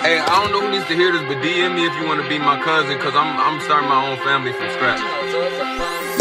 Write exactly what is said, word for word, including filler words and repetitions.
Hey, I don't know who needs to hear this, but D M me if you want to be my cousin, cause I'm I'm starting my own family from scratch. So it's a